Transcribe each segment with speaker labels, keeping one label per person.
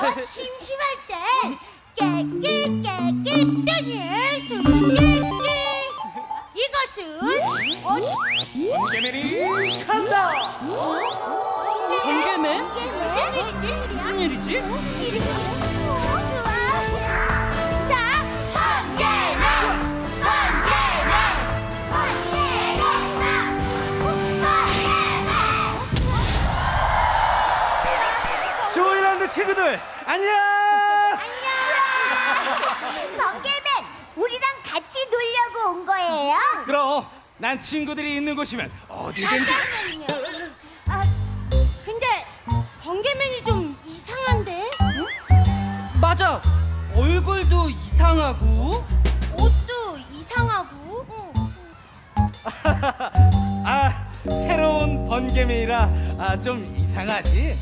Speaker 1: 심심할 땐 깨끼 깨끼 땡이 수수께끼. 이것은
Speaker 2: 번개맨이 간다. 번개맨?
Speaker 1: 무슨 일이지?
Speaker 2: 무슨 일이지?
Speaker 1: 좋아. 자, 번개맨, 번개맨, 번개맨, 번개맨.
Speaker 2: 조이란드 친구들 안녕.
Speaker 1: 번개맨, 우리랑 같이 놀려고 온 거예요?
Speaker 2: 그럼 난 친구들이 있는 곳이면 어디든지.
Speaker 1: 잠깐만요. 근데 번개맨이 좀 이상한데?
Speaker 3: 맞아. 얼굴도 이상하고
Speaker 1: 옷도 이상하고.
Speaker 2: 새로운 번개맨이라 좀 이상하지.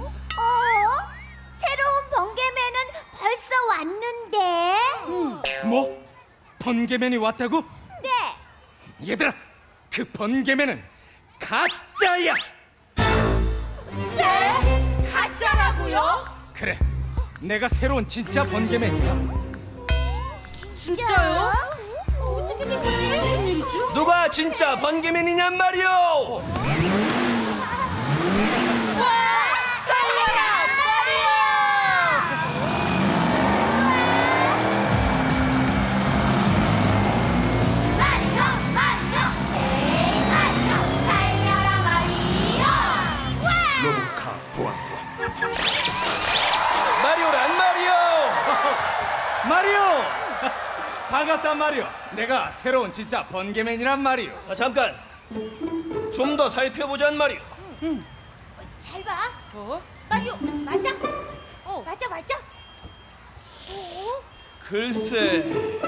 Speaker 1: 새로운 번개맨은 벌써 왔는데.
Speaker 2: 뭐? 번개맨이 왔다고?
Speaker 1: 네.
Speaker 2: 얘들아, 그 번개맨은 가짜야.
Speaker 1: 네? 가짜라고요?
Speaker 2: 그래, 내가 새로운 진짜 번개맨이야.
Speaker 3: 진짜요?
Speaker 1: 어떻게 된 거지?
Speaker 3: 무슨 일이지?
Speaker 4: 누가 진짜 번개맨이냔 말이오. 마리오란 마리오.
Speaker 2: 마리오! 반갑단 마리오. 내가 새로운 진짜 번개맨이란 마리오.
Speaker 4: 잠깐 좀 더 살펴보잔 마리오.
Speaker 1: 잘 봐. 마리오, 맞아? 맞아.
Speaker 4: 글쎄,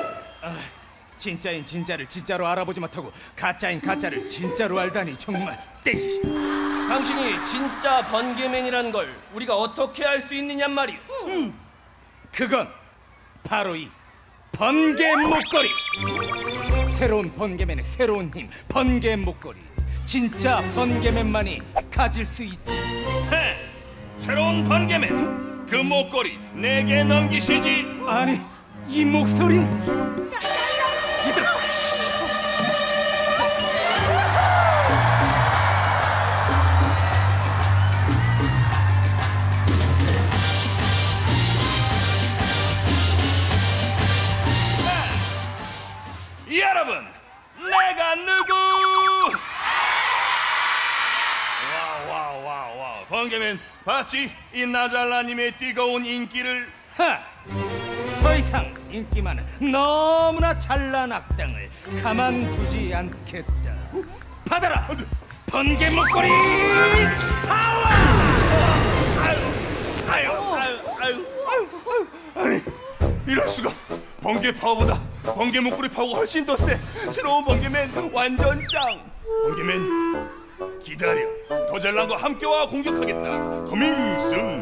Speaker 2: 진짜인 진짜를 진짜로 알아보지 못하고 가짜인 가짜를 진짜로 알다니 정말 떼시.
Speaker 4: 당신이 진짜 번개맨이란 걸 우리가 어떻게 알 수 있느냔 말이오.
Speaker 2: 그건 바로 이 번개 목걸이. 새로운 번개맨의 새로운 힘, 번개 목걸이. 진짜 번개맨만이 가질 수 있지.
Speaker 4: 헤, 새로운 번개맨, 그 목걸이 내게 넘기시지.
Speaker 2: 아니, 이 목소린 얘들아,
Speaker 4: 여러분, 내가 누구? 와, 번개맨 봤지? 이 나잘라님의 뜨거운 인기를.
Speaker 2: 더 이상 인기 많은 너무나 찬란 악당을 가만두지 않겠다. 받아라, 번개 목걸이 파워!
Speaker 4: 아유. 아니, 이럴 수가. 번개 파워보다 번개 목걸이 파워가 훨씬 더 세. 새로운 번개맨 완전 짱. 번개맨 기다려. 더 잘난 거 함께와 공격하겠다. 커밍순.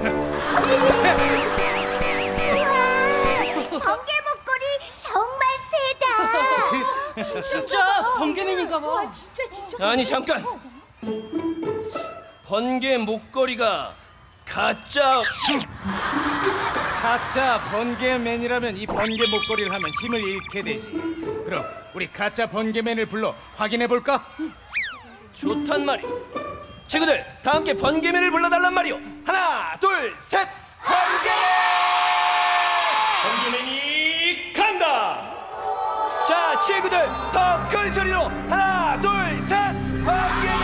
Speaker 1: 번개 목걸이 정말 세다.
Speaker 3: 진짜 번개맨인가 봐.
Speaker 1: 진짜.
Speaker 4: 아니 잠깐. 번개 목걸이가 가짜.
Speaker 2: 가짜 번개맨이라면 이 번개 목걸이를 하면 힘을 잃게 되지. 그럼 우리 가짜 번개맨을 불러 확인해 볼까?
Speaker 4: 좋단 말이오. 친구들, 다 함께 번개맨을 불러달란 말이오. 하나, 둘, 셋. 번개맨이 간다. 자, 친구들, 더 큰 소리로 하나, 둘, 셋. 번개맨!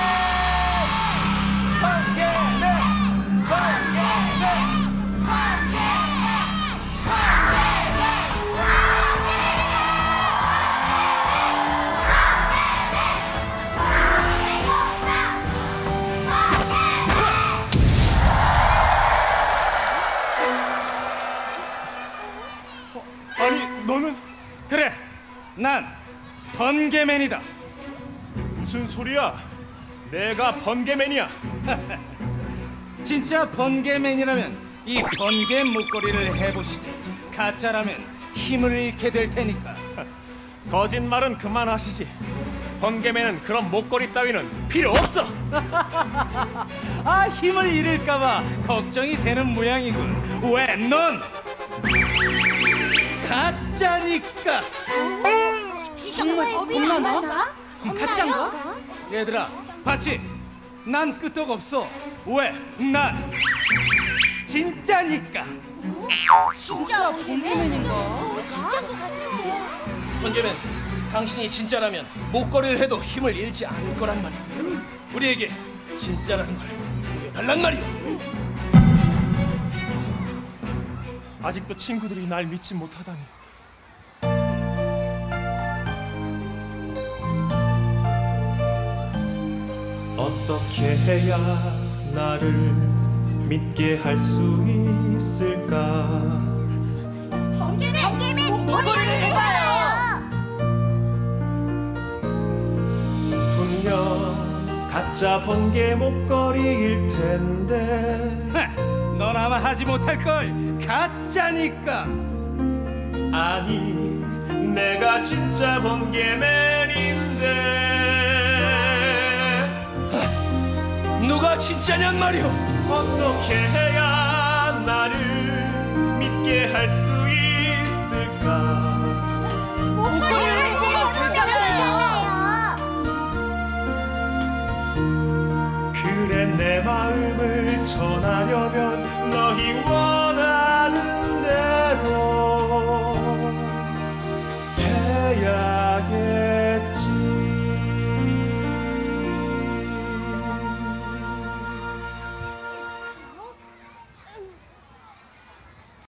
Speaker 2: 아니, 너는? 그래, 난 번개맨이다.
Speaker 5: 무슨 소리야? 내가 번개맨이야.
Speaker 2: 진짜 번개맨이라면 이 번개 목걸이를 해보시지. 가짜라면 힘을 잃게 될 테니까.
Speaker 5: 거짓말은 그만하시지. 번개맨은 그런 목걸이 따위는 필요 없어.
Speaker 2: 힘을 잃을까봐 걱정이 되는 모양이군. 왜 넌 가짜니까.
Speaker 3: 정말 겁나 나? 가짠가?
Speaker 2: 얘들아, 봤지? 난 끄떡없어. 왜? 난 진짜니까.
Speaker 3: 진짜 번개맨인가?
Speaker 1: 진짜인 것 같은데.
Speaker 6: 번개맨, 당신이 진짜라면 목걸이를 해도 힘을 잃지 않을 거란 말이야. 우리에게 진짜라는 걸 보여달란 말이야.
Speaker 5: 아직도 친구들이 날 믿지 못하다니. 어떻게 해야 나를 믿게 할 수 있을까?
Speaker 1: 번개맨 목걸이를 해봐요.
Speaker 5: 분명 가짜 번개 목걸이일 텐데.
Speaker 2: 넌 아마 하지 못할 걸. 가짜니까.
Speaker 5: 아니, 내가 진짜 번개맨인데.
Speaker 6: 누가 진짜냔 말이오.
Speaker 5: 어떻게 해야 나를 믿게 할 수